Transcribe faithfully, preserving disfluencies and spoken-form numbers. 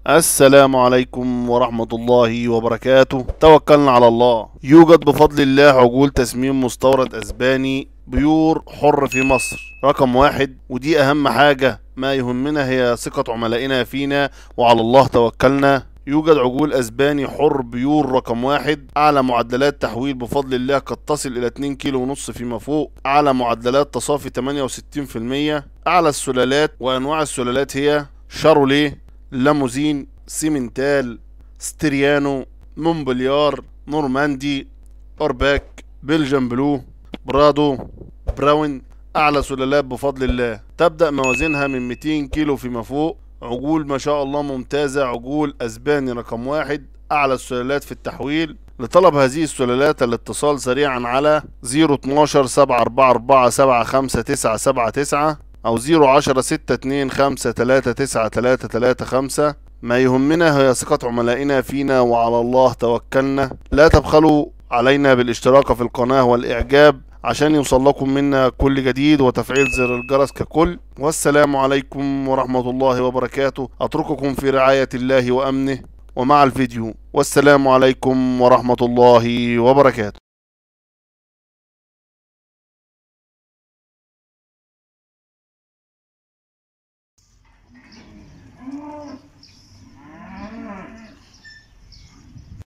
السلام عليكم ورحمة الله وبركاته. توكلنا على الله. يوجد بفضل الله عجول تسمين مستورد اسباني بيور حر في مصر رقم واحد، ودي اهم حاجة ما يهمنا هي ثقة عملائنا فينا وعلى الله توكلنا. يوجد عجول اسباني حر بيور رقم واحد، اعلى معدلات تحويل بفضل الله قد تصل الى اتنين كيلو ونص فيما فوق، اعلى معدلات تصافي تمانية وستين في المية. اعلى السلالات وانواع السلالات هي شاروليه، لاموزين، سيمنتال، ستريانو، مونبليار، نورماندي، اورباك، بلجن بلو، برادو، براون. اعلى سلالات بفضل الله تبدأ موازينها من ميتين كيلو فيما فوق. عجول ما شاء الله ممتازة، عجول اسباني رقم واحد، اعلى السلالات في التحويل. لطلب هذه السلالات الاتصال سريعا على صفر اتناشر سبعة اربعة اربعة سبعة خمسة تسعة سبعة تسعة او صفر عشرة ستة اتنين خمسة تلاتة تسعة تلاتة تلاتة خمسة. ما يهمنا هي ثقة عملائنا فينا وعلى الله توكلنا. لا تبخلوا علينا بالاشتراك في القناة والاعجاب عشان يوصل لكم منا كل جديد وتفعيل زر الجرس ككل. والسلام عليكم ورحمة الله وبركاته. اترككم في رعاية الله وامنه ومع الفيديو، والسلام عليكم ورحمة الله وبركاته.